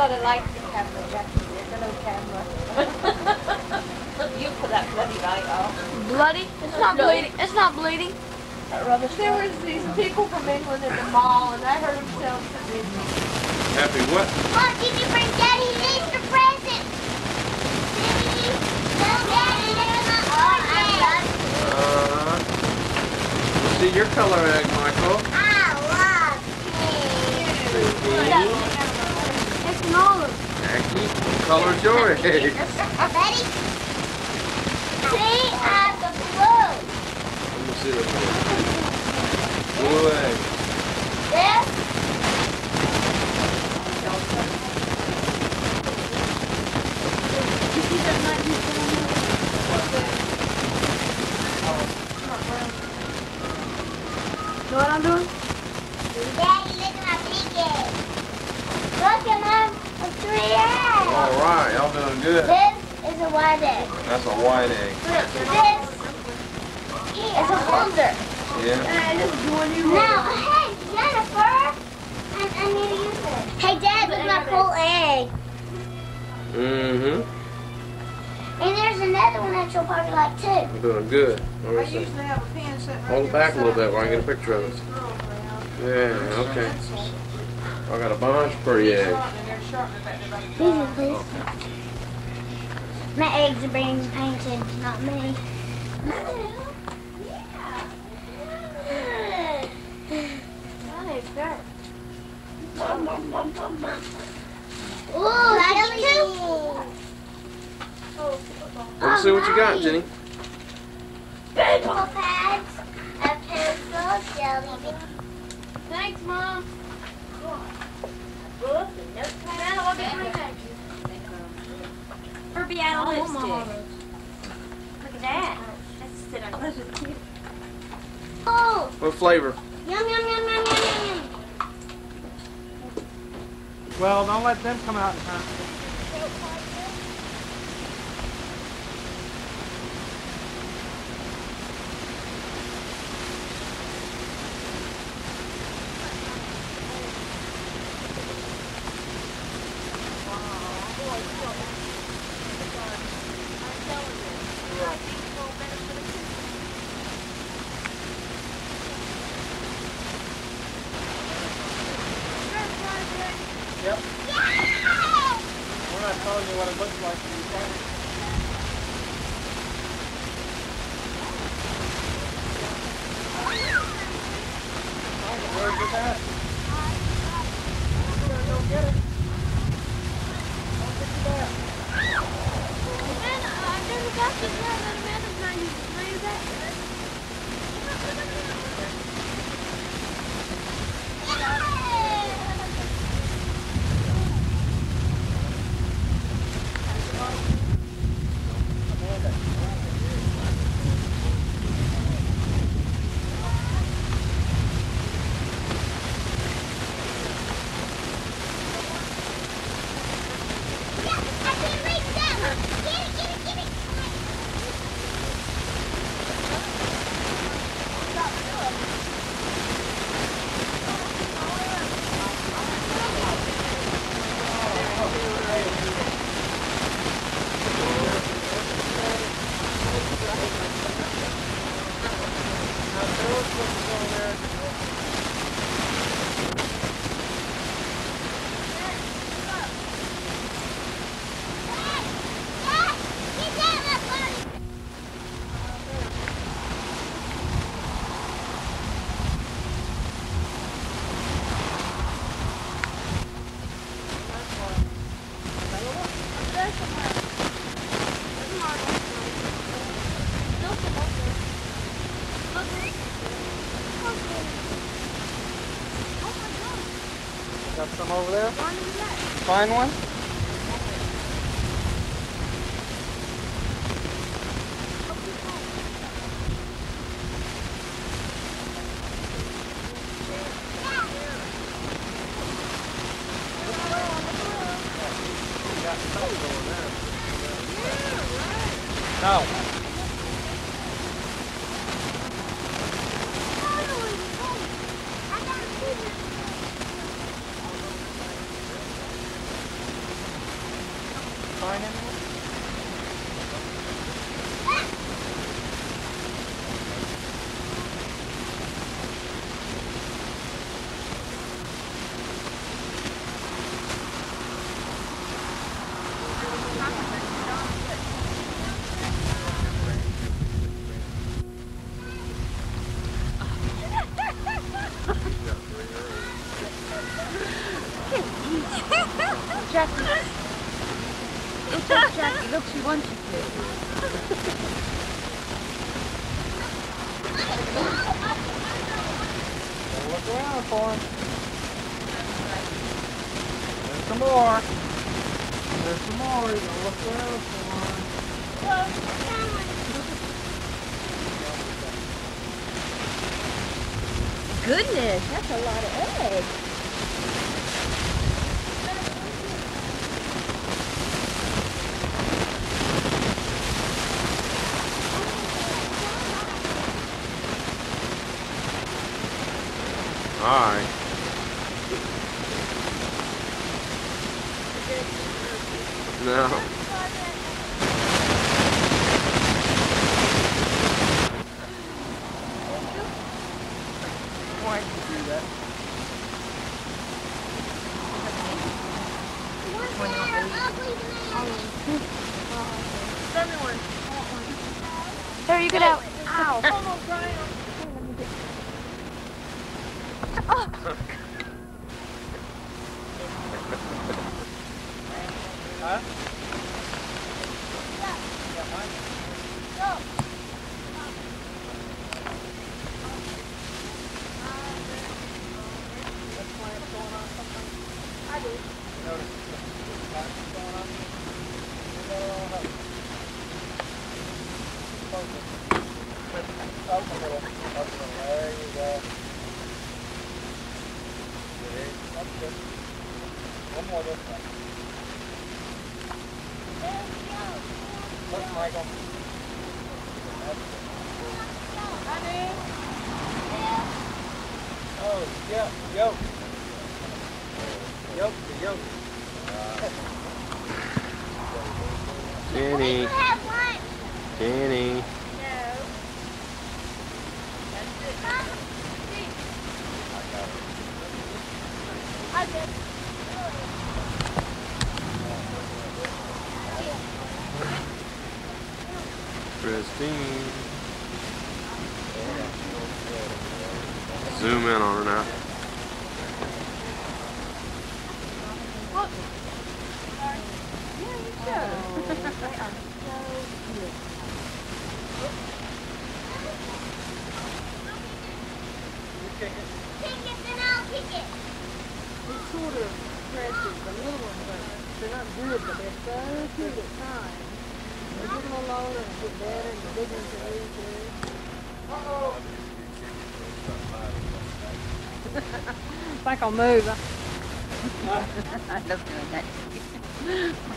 got a light camera, Jackie. There's a little camera. You put that bloody light off. Bloody? It's not bleeding. It's not bleeding. That rubbish. There was these people from England in the mall, and I heard them tell to me. Happy what? Mom, did you bring Daddy an Easter present? Daddy, look at my ornament. See your color egg, Michael. I love pink. It's smaller. Jackie, what color's your egg? Ready? See, I have the blue. Let me see the blue egg. This? You see that light? Know what I'm doing? Daddy, look at my pink egg. Look at my 3 eggs. All right, y'all doing good. This is a white egg. That's a white egg. This is a holder. Yeah. Now, hey, Jennifer, I need to use this. Hey, Dad, look at my full egg. Mm-hmm. And there's another one that you'll probably like too. I'm doing good. Let me see. have a pen set Hold it back a little bit while I get a picture of it. Yeah, okay. I got a bunch of pretty eggs. Please, please. My eggs are being painted, not me. Ooh, jelly. Let's see what you got, Jenny. Pencil pads, a pencil, jelly bean. Thanks, Mom. Book, a notepad. Herbie out of lipstick. Look at that. That's sit on. Oh, What flavor? yum, yum, yum, yum, yum, yum, yum. Well, don't let them come out in time. Yep. We're not telling you what it looks like. Where's your dad? Go get it. Go get your dad. I've never got this yet. That Amanda's not using. Can I use that? Got some over there? Find one? No. find anyone? Jackie. Look at Jackie. Look, she wants you to. Look around for him. There's some more. There's some more. You gotta look around for him. Goodness, that's a lot of eggs. Alright. No. Why did you do that? There, you get out. Ow. Huh? There you go. That's good. One more this time. Look, Michael. Oh, yeah, yoke. Yoke, the yoke. Jenny. You have one. Jenny. Christine. Zoom in on her now. Kick it, then I'll kick it. It's sort of precious, the little ones are. They're not good, but they're so cute at times. They get a little older and get better, and the big ones are really good. I think I'll move. I love doing that.